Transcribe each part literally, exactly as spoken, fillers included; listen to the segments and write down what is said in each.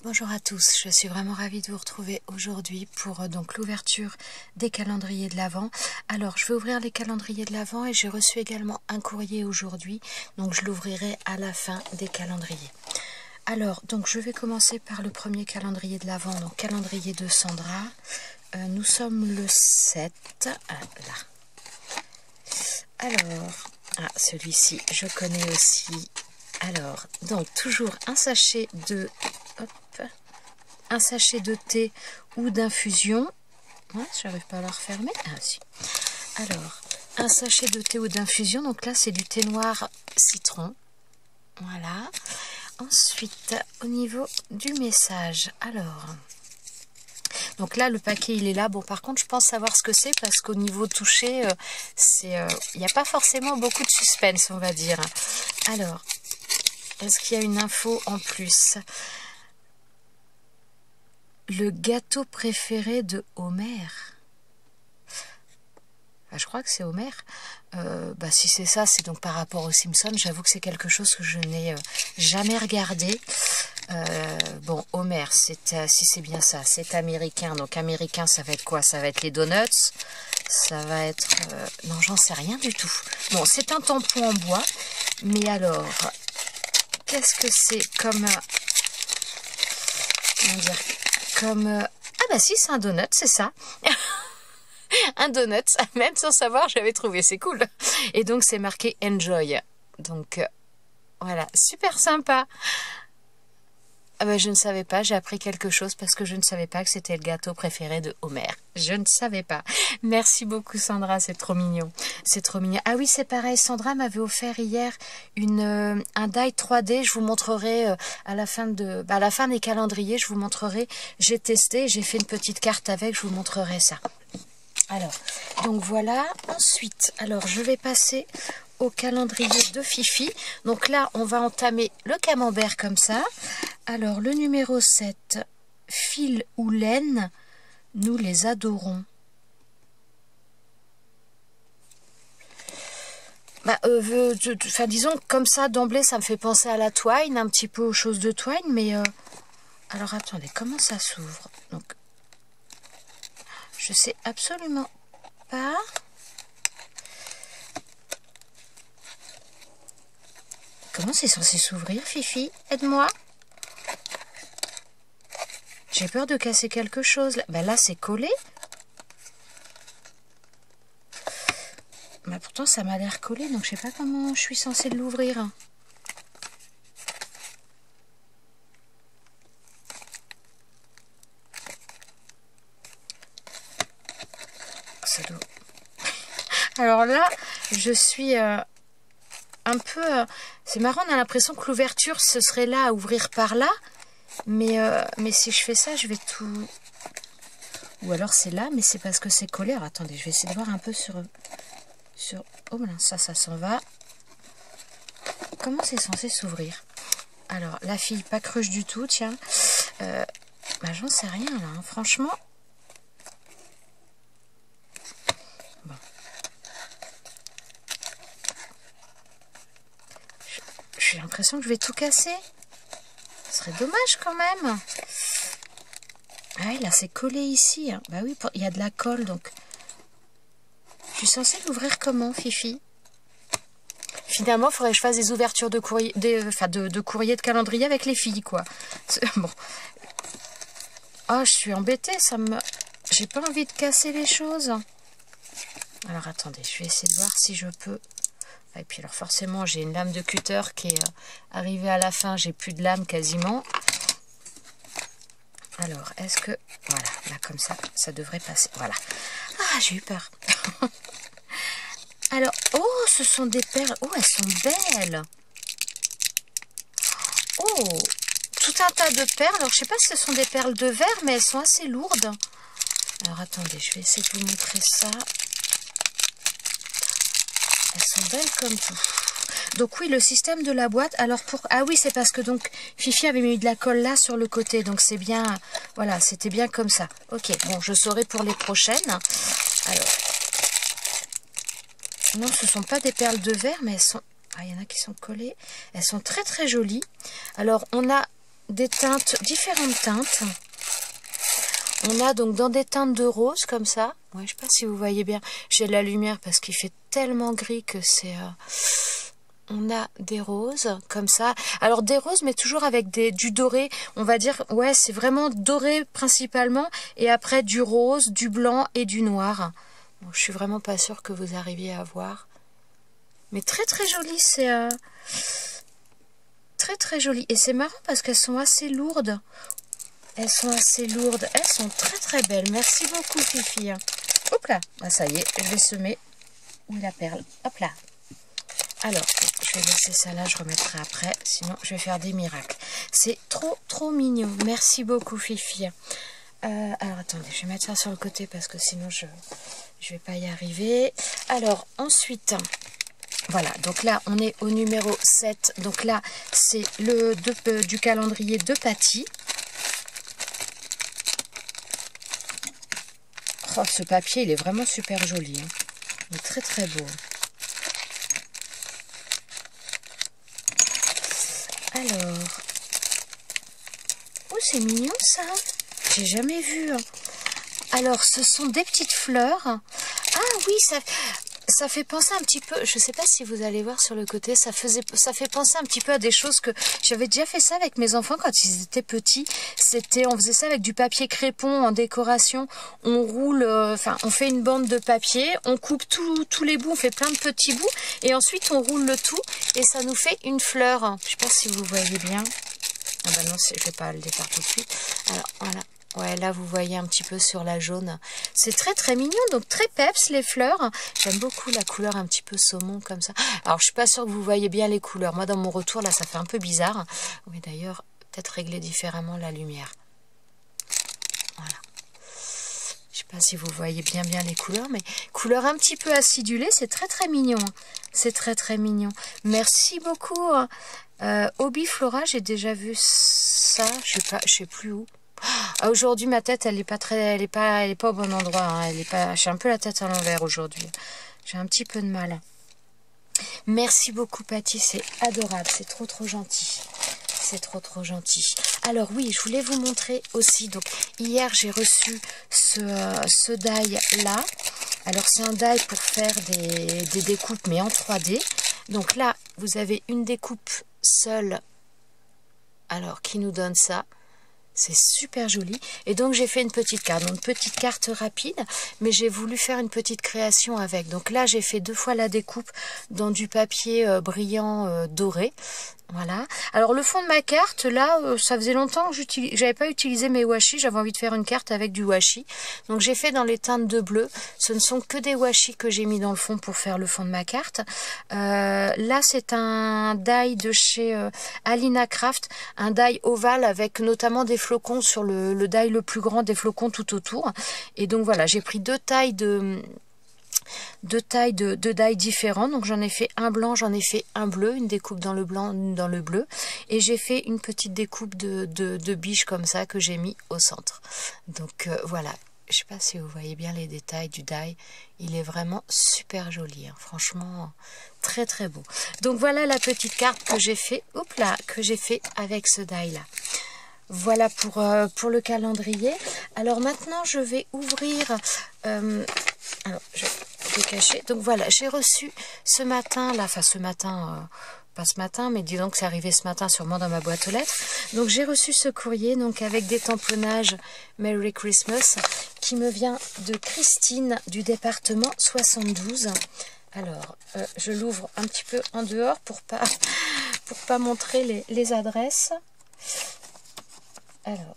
Bonjour à tous, je suis vraiment ravie de vous retrouver aujourd'hui pour euh, donc l'ouverture des calendriers de l'Avent. Alors je vais ouvrir les calendriers de l'Avent et j'ai reçu également un courrier aujourd'hui, donc je l'ouvrirai à la fin des calendriers. Alors donc je vais commencer par le premier calendrier de l'Avent, donc calendrier de Sandra. Euh, nous sommes le sept, ah, là. Alors, ah, celui-ci je connais aussi. Alors, donc toujours un sachet de... Hop, un sachet de thé ou d'infusion. Ouais, j'arrive pas à la refermer. Ah si. Alors, un sachet de thé ou d'infusion. Donc là, c'est du thé noir citron. Voilà. Ensuite, au niveau du message. Alors, donc là, le paquet, il est là. Bon, par contre, je pense savoir ce que c'est parce qu'au niveau touché, euh, c'est, euh, il n'y a pas forcément beaucoup de suspense, on va dire. Alors, est-ce qu'il y a une info en plus ? Le gâteau préféré de Homer. Bah, je crois que c'est Homer. Euh, bah, si c'est ça, c'est donc par rapport aux Simpsons. J'avoue que c'est quelque chose que je n'ai euh, jamais regardé. Euh, bon, Homer, c'est, euh, si c'est bien ça, c'est américain. Donc américain, ça va être quoi? Ça va être les donuts. Ça va être... Euh, non, j'en sais rien du tout. Bon, c'est un tampon en bois. Mais alors, qu'est-ce que c'est comme... Euh, comment dire Comme... Euh... Ah bah si, c'est un donut, c'est ça. Un donut, même sans savoir, j'avais trouvé, c'est cool. Et donc, c'est marqué Enjoy. Donc, euh, voilà, super sympa. Ah bah, je ne savais pas, j'ai appris quelque chose parce que je ne savais pas que c'était le gâteau préféré de Homer. Je ne savais pas. Merci beaucoup Sandra, c'est trop mignon. C'est trop mignon. Ah oui, c'est pareil, Sandra m'avait offert hier une, euh, un die trois D. Je vous montrerai euh, à, la fin de, bah, à la fin des calendriers, je vous montrerai. J'ai testé, j'ai fait une petite carte avec, je vous montrerai ça. Alors, donc voilà. Ensuite, alors je vais passer au calendrier de Fifi. Donc là, on va entamer le camembert comme ça. Alors, le numéro sept, fil ou laine, nous les adorons. Bah, euh, de, de, enfin, disons, comme ça, d'emblée, ça me fait penser à la Twine, un petit peu aux choses de Twine, mais... Euh... Alors, attendez, comment ça s'ouvre? Donc, je sais absolument pas... Comment c'est censé s'ouvrir, Fifi? Aide-moi. J'ai peur de casser quelque chose. Ben là, c'est collé. Ben pourtant, ça m'a l'air collé, donc je sais pas comment je suis censée l'ouvrir. Ça doit... Alors là, je suis euh, un peu... Euh... C'est marrant, on a l'impression que l'ouverture, ce serait là, à ouvrir par là. Mais, euh, mais si je fais ça, je vais tout... Ou alors c'est là, mais c'est parce que c'est collé. Alors attendez, je vais essayer de voir un peu sur... sur... Oh ben ça, ça s'en va. Comment c'est censé s'ouvrir? Alors, la fille, pas cruche du tout, tiens. Euh, bah, j'en sais rien, là, hein. Franchement. Bon. J'ai l'impression que je vais tout casser. Ce serait dommage quand même. Ah oui, là, c'est collé ici. Hein. Bah oui, pour... il y a de la colle, donc... Je suis censée l'ouvrir comment, Fifi? Finalement, il faudrait que je fasse des ouvertures de courrier, des, enfin, de, de courrier de calendrier avec les filles, quoi. Bon. Oh, je suis embêtée, ça me... J'ai pas envie de casser les choses. Alors, attendez, je vais essayer de voir si je peux... Et puis, alors, forcément, j'ai une lame de cutter qui est euh, arrivée à la fin. J'ai plus de lame quasiment. Alors, est-ce que... Voilà, là, comme ça, ça devrait passer. Voilà. Ah, j'ai eu peur. Alors, oh, ce sont des perles. Oh, elles sont belles. Oh, tout un tas de perles. Alors, je sais pas si ce sont des perles de verre, mais elles sont assez lourdes. Alors, attendez, je vais essayer de vous montrer ça. Elles sont belles comme tout. Donc oui, le système de la boîte, alors pour... Ah oui, c'est parce que donc Fifi avait mis de la colle là sur le côté, donc c'est bien... Voilà, c'était bien comme ça. Ok, bon, je saurai pour les prochaines. Alors... Non, ce ne sont pas des perles de verre, mais elles sont... Ah, il y en a qui sont collées. Elles sont très très jolies. Alors, on a des teintes, différentes teintes. On a donc dans des teintes de rose comme ça. Ouais, je sais pas si vous voyez bien. J'ai la lumière parce qu'il fait tellement gris que c'est... Euh... On a des roses comme ça. Alors des roses, mais toujours avec des, du doré. On va dire, ouais, c'est vraiment doré principalement. Et après du rose, du blanc et du noir. Bon, je suis vraiment pas sûre que vous arriviez à voir. Mais très très joli, c'est... Euh... Très très joli. Et c'est marrant parce qu'elles sont assez lourdes. Elles sont assez lourdes. Elles sont très très belles. Merci beaucoup, Fifi. Hop là. Ah, ça y est, je vais semer. Où est la perle? Hop là. Alors, je vais laisser ça là, je remettrai après. Sinon, je vais faire des miracles. C'est trop trop mignon. Merci beaucoup, Fifi. Euh, alors, attendez, je vais mettre ça sur le côté parce que sinon, je ne vais pas y arriver. Alors, ensuite... Voilà, donc là, on est au numéro sept. Donc là, c'est le de, euh, du calendrier de Patty. Oh, ce papier, il est vraiment super joli. Hein. Il est très, très beau. Alors... Oh, c'est mignon, ça. J'ai jamais vu. Alors, ce sont des petites fleurs. Ah oui, ça... Ça fait penser un petit peu, je ne sais pas si vous allez voir sur le côté, ça faisait, ça fait penser un petit peu à des choses que j'avais déjà fait ça avec mes enfants quand ils étaient petits. C'était, on faisait ça avec du papier crépon en décoration. On roule, euh, enfin, on fait une bande de papier, on coupe tout, tous les bouts, on fait plein de petits bouts et ensuite on roule le tout et ça nous fait une fleur. Je ne sais pas si vous voyez bien. Ah bah non, je ne vais pas le défaire tout de suite. Alors voilà. Ouais, là, vous voyez un petit peu sur la jaune. C'est très, très mignon. Donc, très peps, les fleurs. J'aime beaucoup la couleur un petit peu saumon, comme ça. Alors, je suis pas sûre que vous voyez bien les couleurs. Moi, dans mon retour, là, ça fait un peu bizarre. Oui, d'ailleurs, peut-être régler différemment la lumière. Voilà. Je sais pas si vous voyez bien, bien les couleurs, mais couleur un petit peu acidulée. C'est très, très mignon. C'est très, très mignon. Merci beaucoup. Euh, Hobby Flora, j'ai déjà vu ça. Je sais pas, je sais plus où. Ah, aujourd'hui, ma tête, elle n'est pas très, elle est pas, elle est pas au bon endroit. Hein. Elle est pas, j'ai un peu la tête à l'envers aujourd'hui. J'ai un petit peu de mal. Merci beaucoup, Patty. C'est adorable. C'est trop, trop gentil. C'est trop, trop gentil. Alors oui, je voulais vous montrer aussi. Donc hier, j'ai reçu ce, ce die là. Alors c'est un die pour faire des, des découpes, mais en trois D. Donc là, vous avez une découpe seule. Alors qui nous donne ça? C'est super joli. Et donc, j'ai fait une petite carte. Donc, une petite carte rapide. Mais j'ai voulu faire une petite création avec. Donc là, j'ai fait deux fois la découpe dans du papier euh, brillant euh, doré. Voilà. Alors, le fond de ma carte, là, euh, ça faisait longtemps que j'avais pas utilisé mes washi. J'avais envie de faire une carte avec du washi. Donc, j'ai fait dans les teintes de bleu. Ce ne sont que des washi que j'ai mis dans le fond pour faire le fond de ma carte. Euh, là, c'est un die de chez euh, Alina Craft. Un die ovale avec notamment des flocons sur le, le die le plus grand, des flocons tout autour. Et donc, voilà, j'ai pris deux tailles de... deux tailles de, de die différentes. Donc j'en ai fait un blanc, j'en ai fait un bleu, une découpe dans le blanc, une dans le bleu. Et j'ai fait une petite découpe de, de, de biche comme ça que j'ai mis au centre. Donc euh, voilà. Je sais pas si vous voyez bien les détails du die. Il est vraiment super joli. Hein. Franchement, très très beau. Donc voilà la petite carte que j'ai fait. Hop là, que j'ai fait avec ce die là. Voilà pour, euh, pour le calendrier. Alors maintenant, je vais ouvrir... Euh, alors, je vais cacher. Donc voilà, j'ai reçu ce matin, là, enfin ce matin, euh, pas ce matin, mais disons que c'est arrivé ce matin sûrement dans ma boîte aux lettres. Donc j'ai reçu ce courrier, donc avec des tamponnages Merry Christmas, qui me vient de Christine du département soixante-douze. Alors, euh, je l'ouvre un petit peu en dehors pour pas, pour pas montrer les, les adresses. Alors,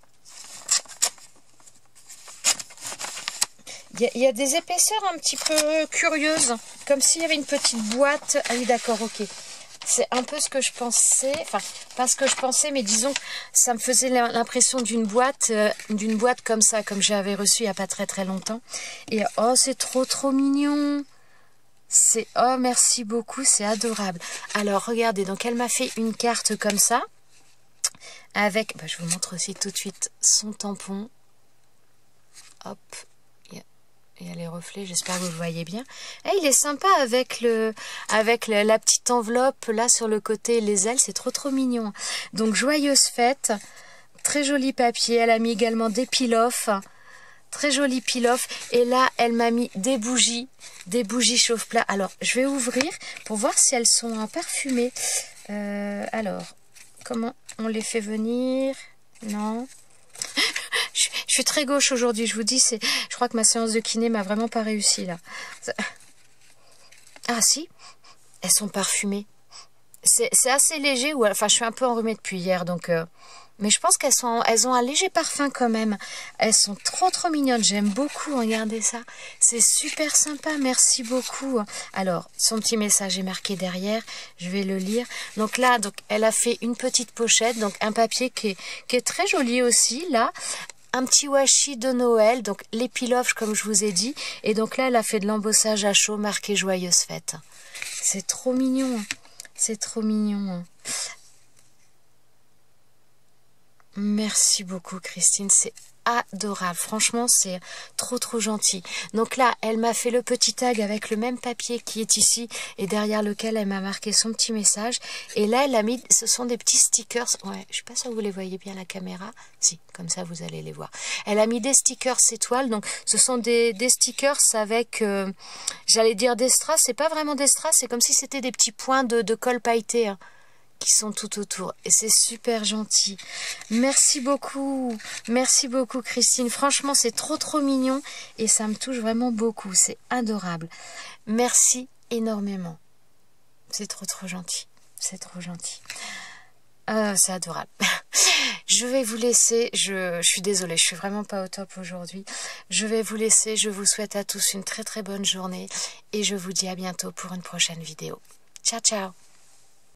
il y, y a des épaisseurs un petit peu curieuses, comme s'il y avait une petite boîte. Ah oui, d'accord, ok. C'est un peu ce que je pensais, enfin, pas ce que je pensais, mais disons, ça me faisait l'impression d'une boîte, euh, d'une boîte comme ça, comme j'avais reçu il n'y a pas très très longtemps. Et oh, c'est trop trop mignon. C'est, oh, merci beaucoup, c'est adorable. Alors, regardez, donc elle m'a fait une carte comme ça. Avec, bah, je vous montre aussi tout de suite son tampon. Hop, il y a les reflets, j'espère que vous le voyez bien. Et il est sympa avec le avec la, la petite enveloppe là sur le côté, les ailes, c'est trop trop mignon. Donc joyeuse fête, très joli papier, elle a mis également des peel-off, très joli peel-off, et là elle m'a mis des bougies, des bougies chauffe-plat. Alors je vais ouvrir pour voir si elles sont parfumées. Euh, alors, comment on les fait venir? Non. Je, je suis très gauche aujourd'hui, je vous dis, c'est, je crois que ma séance de kiné m'a vraiment pas réussi là. Ah si, elles sont parfumées. C'est assez léger, ou enfin je suis un peu enrhumée depuis hier, donc... Euh, mais je pense qu'elles sont, elles ont un léger parfum quand même. Elles sont trop trop mignonnes, j'aime beaucoup, regardez ça. C'est super sympa, merci beaucoup. Alors, son petit message est marqué derrière, je vais le lire. Donc là, donc, elle a fait une petite pochette, donc un papier qui est, qui est très joli aussi, là. Un petit washi de Noël, donc les peel-off comme je vous ai dit. Et donc là, elle a fait de l'embossage à chaud marqué Joyeuse Fête. C'est trop mignon, c'est trop mignon. Merci beaucoup Christine, c'est adorable, franchement c'est trop trop gentil. Donc là elle m'a fait le petit tag avec le même papier qui est ici et derrière lequel elle m'a marqué son petit message, et là elle a mis, ce sont des petits stickers, ouais je sais pas si vous les voyez bien à la caméra, si comme ça vous allez les voir. Elle a mis des stickers étoiles, donc ce sont des, des stickers avec euh, j'allais dire des strass, c'est pas vraiment des strass, c'est comme si c'était des petits points de, de colle pailleté, hein, qui sont tout autour, et c'est super gentil. Merci beaucoup, merci beaucoup Christine, franchement c'est trop trop mignon et ça me touche vraiment beaucoup, c'est adorable. Merci énormément, c'est trop trop gentil, c'est trop gentil. Euh, c'est adorable. Je vais vous laisser, je, je suis désolée, je suis vraiment pas au top aujourd'hui. Je vais vous laisser, je vous souhaite à tous une très très bonne journée et je vous dis à bientôt pour une prochaine vidéo. Ciao ciao.